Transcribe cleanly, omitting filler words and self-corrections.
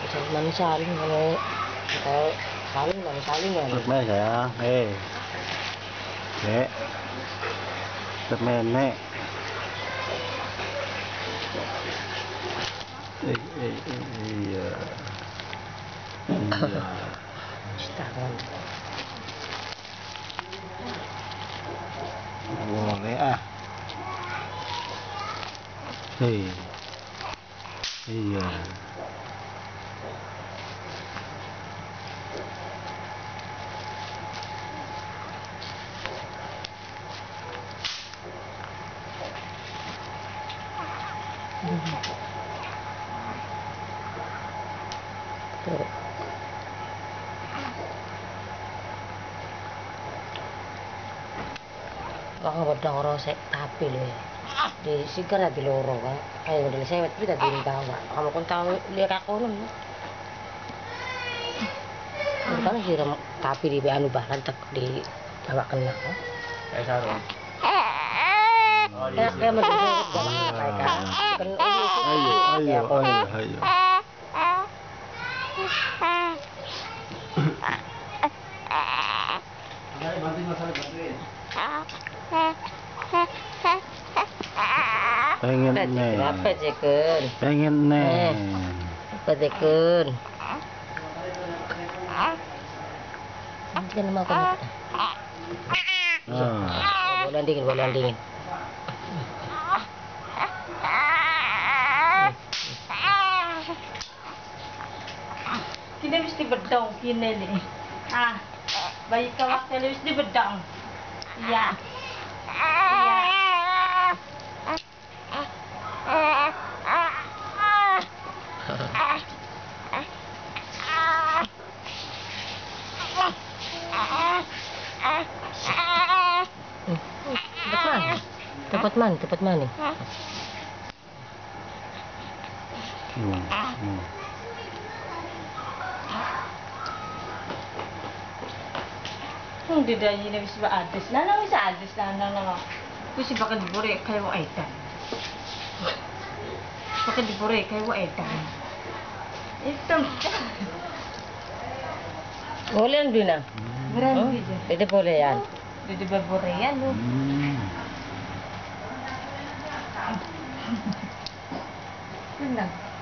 Jangan saling kalau saling mana salingan. Mẹ saya, Dek. Nenek. Iya. Iya. Tangan. Boleh ah. Iya. Tuh. Wah, bodong rosek tapi lho. Di sigar di loro kan. Kayak udah sewet kita di bawah. Kamu kan tahu lihat aku lho. Kan sih tapi di anu bahan tak di bawa kena. Kayak sarung. Ya kayak mereka mereka. Ayo. Pengen nih. Apa cekeun? Pengen nih. Apa cekeun? Mungkin makan. Boleh dingin. Kini mesti bedong kini nih. Bayi kawak tadi mesti bedong. Iya. Tempat mana? Di dayi na wis ba adres. Nana wis adres na. Wis bakal dibore kay wa edan. Bakal dibore kay wa edan. Item. Boleh yan, Bina? Berani dia. Pwede boleh yan. Di babore yan lo. Tenang.